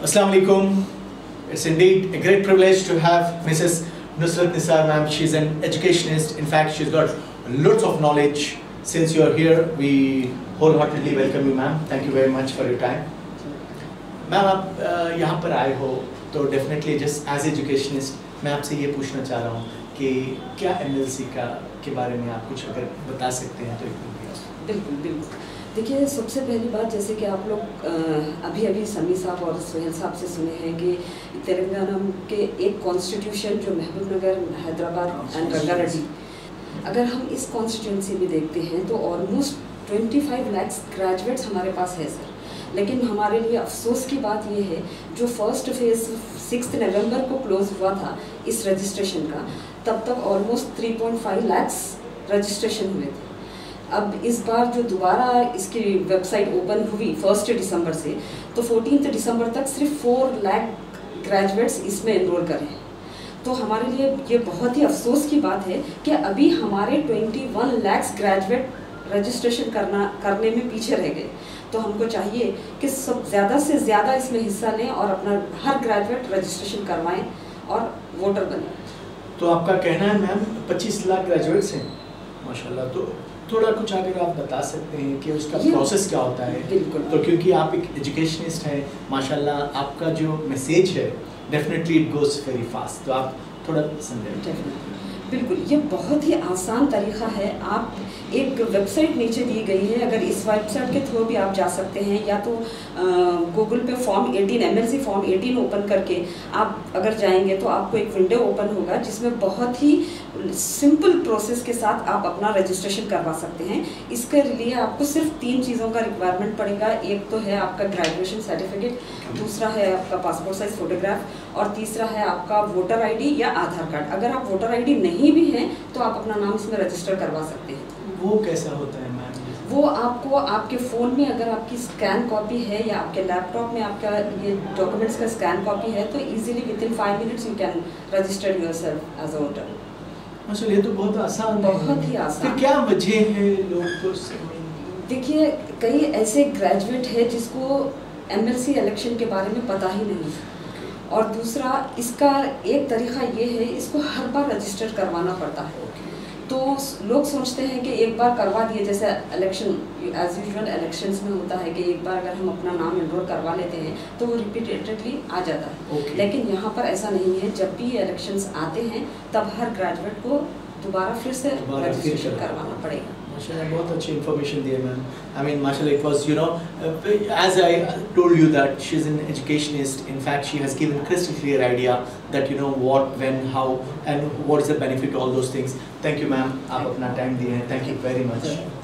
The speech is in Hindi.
Assalamu alaikum. It's indeed a great privilege to have Mrs. Nusrat Nisar ma'am. She's an educationist. In fact, she's got lots of knowledge. Since you're here, we wholeheartedly welcome you, ma'am. Thank you very much for your time. Ma'am, आप यहाँ पर आए हो तो definitely just as educationist मैं आपसे ये पूछना चाह रहा हूँ कि क्या MLC के बारे में आप कुछ अगर बता सकते हैं तो बिल्कुल बिल्कुल। देखिए, सबसे पहली बात जैसे कि आप लोग अभी समी साहब और सोहेल साहब से सुने हैं कि तेलंगाना के एक कॉन्स्टिट्यूशन जो महबूब नगर, हैदराबाद एंड रंगारेड्डी, अगर हम इस कॉन्स्टिट्यूंसी में देखते हैं तो ऑलमोस्ट 25 लाख ग्रेजुएट्स हमारे पास है सर। लेकिन हमारे लिए अफसोस की बात ये है, जो फर्स्ट फेज़ 6 नवंबर को क्लोज हुआ था इस रजिस्ट्रेशन का, तब तक ऑलमोस्ट 3.5 लाख रजिस्ट्रेशन हुए थे। अब इस बार जो दोबारा इसकी वेबसाइट ओपन हुई 1 दिसंबर से, तो 14 दिसंबर तक सिर्फ 4 लाख ग्रेजुएट्स इसमें एनरोल करें। तो हमारे लिए ये बहुत ही अफसोस की बात है कि अभी हमारे 21 लाख ग्रेजुएट रजिस्ट्रेशन करने में पीछे रह गए। तो हमको चाहिए कि सब ज़्यादा से ज़्यादा इसमें हिस्सा लें और अपना हर ग्रेजुएट रजिस्ट्रेशन करवाएं और वोटर बने। तो आपका कहना है मैम 25 लाख ग्रेजुएट्स हैं माशाल्लाह, तो थोड़ा कुछ अगर आप बता सकते हैं कि उसका प्रोसेस क्या होता है। बिल्कुल। तो क्योंकि आप एक एजुकेशनिस्ट हैं माशाल्लाह, आपका जो मैसेज है definitely it goes very fast, तो आप थोड़ा समझें। बिल्कुल, ये बहुत ही आसान तरीका है। आप एक वेबसाइट नीचे दी गई है, अगर इस वेबसाइट के थ्रू भी आप जा सकते हैं, या तो गूगल पे फॉर्म 18 MLC फॉर्म 18 ओपन करके आप अगर जाएंगे तो आपको एक विंडो ओपन होगा जिसमें बहुत ही सिंपल प्रोसेस के साथ आप अपना रजिस्ट्रेशन करवा सकते हैं। इसके लिए आपको सिर्फ 3 चीज़ों का रिक्वायरमेंट पड़ेगा। एक तो है आपका ग्रेजुएशन सर्टिफिकेट, दूसरा है आपका पासपोर्ट साइज फोटोग्राफ, और तीसरा है आपका वोटर ID या आधार कार्ड। अगर आप वोटर ID नहीं भी हैं तो आप अपना नाम इसमें रजिस्टर करवा सकते हैं। वो कैसा होता है मैम? वो आपको आपके फ़ोन में अगर आपकी स्कैन कॉपी है या आपके लैपटॉप में आपका ये डॉक्यूमेंट्स का स्कैन कॉपी है, तो easily within 5 minutes you can register yourself as a voter. अच्छा, ये तो बहुत आसान है। बहुत ही आसान। तो क्या वजह है लोग को? देखिए, कई ऐसे ग्रेजुएट है जिसको MLC इलेक्शन के बारे में पता ही नहीं, और दूसरा इसका एक तरीका ये है, इसको हर बार रजिस्टर करवाना पड़ता है। तो लोग सोचते हैं कि एक बार करवा दिए, जैसे इलेक्शन एज यूजुअल इलेक्शंस में होता है कि एक बार अगर हम अपना नाम एनरोल करवा लेते हैं तो वो रिपीटेडली आ जाता है। लेकिन यहाँ पर ऐसा नहीं है। जब भी इलेक्शंस आते हैं तब हर ग्रेजुएट को दोबारा फिर से रजिस्ट्रेशन करवाना पड़ेगा। माशाल्लाह, बहुत अच्छी इन्फॉर्मेशन दी है मैम। आई मीन माशाल्लाह, it was, you know, as I told you that she's an educationist. In fact, she has given crystal clear idea that you know what, when, how and what is the benefit, all those things. Thank you ma'am, आप अपना टाइम दिए हैं। Thank you very much.